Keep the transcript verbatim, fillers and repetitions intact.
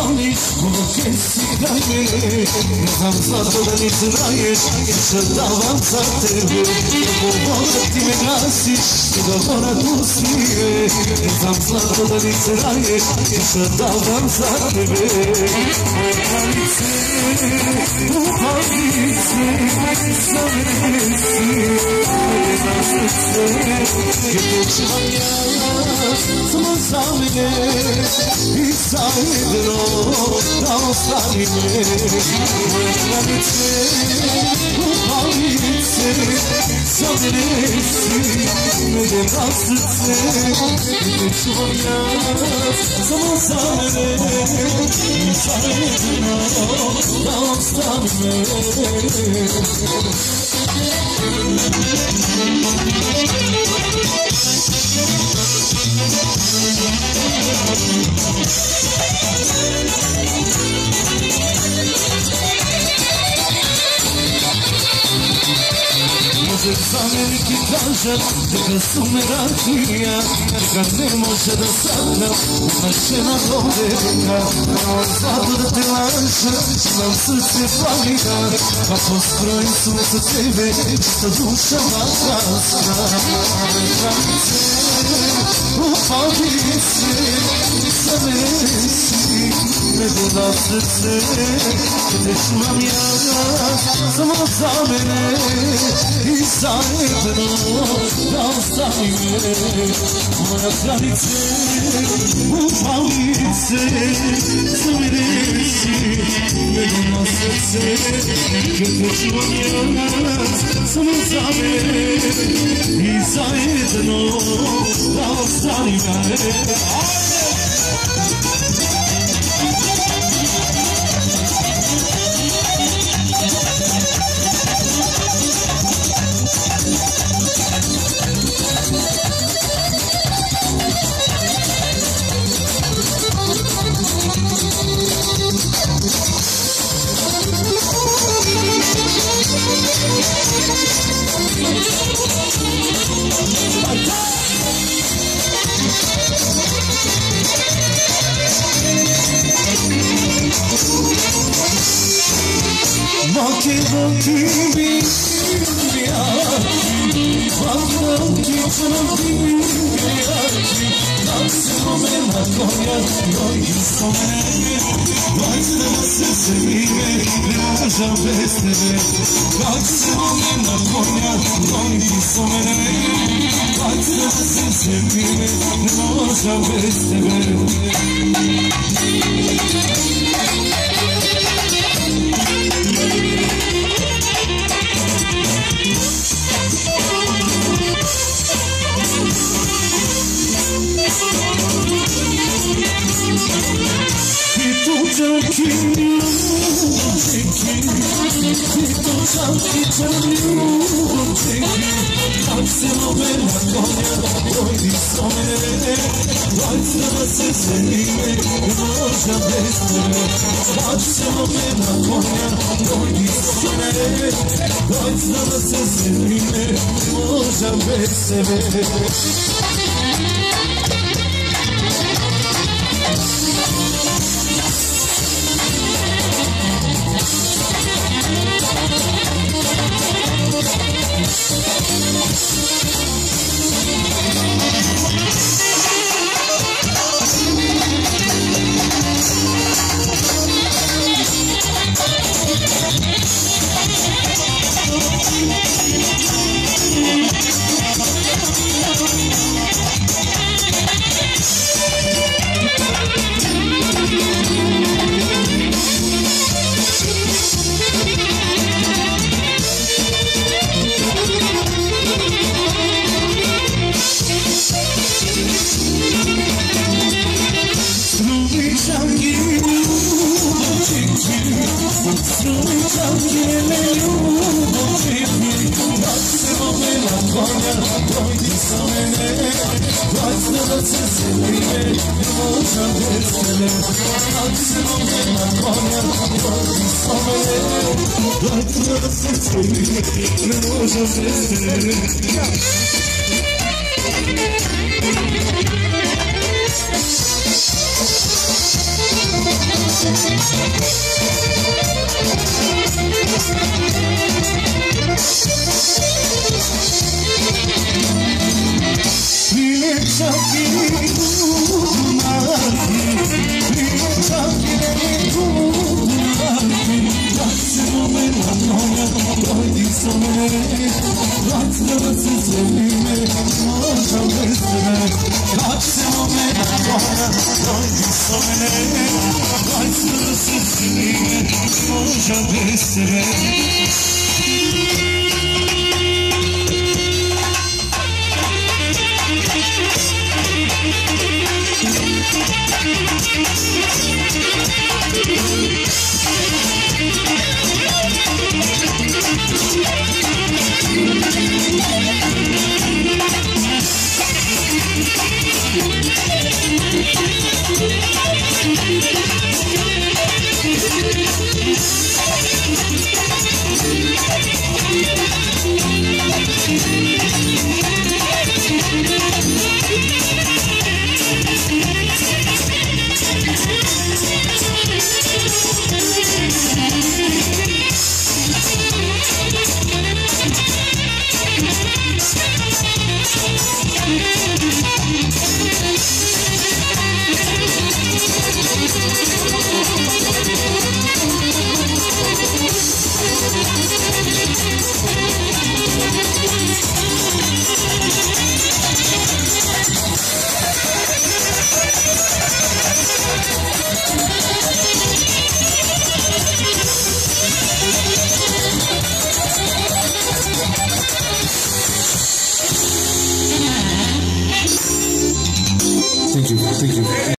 staniš, koliko si da me. Ne znam zato da mi traješ, jer se davam za tebe. Povoda ti me gasiš i da mora tu smije. Ne znam zato da mi traješ, jer se davam za tebe. Moje granice, upalice, za mene si, moje na srce, jer te čuvam ja, samo za mene i zajedno da ostani me. Moje granice, upalice, za mene si, moje na srce, jer te čuvam ja, samo za mene i zajedno da ostani me. Može zamjeniki kažem, neka su me rakija, neka ne može da sakram, umašena doveka. Nemoj zato da te lažem, imam srce planira, pa poskrojim sve za tebe, čista duša vatraska. Moje granice, upalice, za mene si, nego na srce, te čuvam ja, samo za mene i zajedno da ostani me. Moja granice, upalice, za mene si, nego na srce, jer te čuvam ja, samo za mene i zajedno da ostani me. Moki moki biati, moki moki biati, naksimo me na konja, joj isto mene, dvajte da se zemljive, ne možem bez tebe. Naksimo me na konja, joj isto mene, dvajte da se zemljive, ne možem bez tebe. Naksimo me na konja, joj isto mene, dvajte da se zemljive, ne možem bez tebe. Naksimo me na konja, joj isto mene, dvajte da se zemljive, ne možem bez tebe.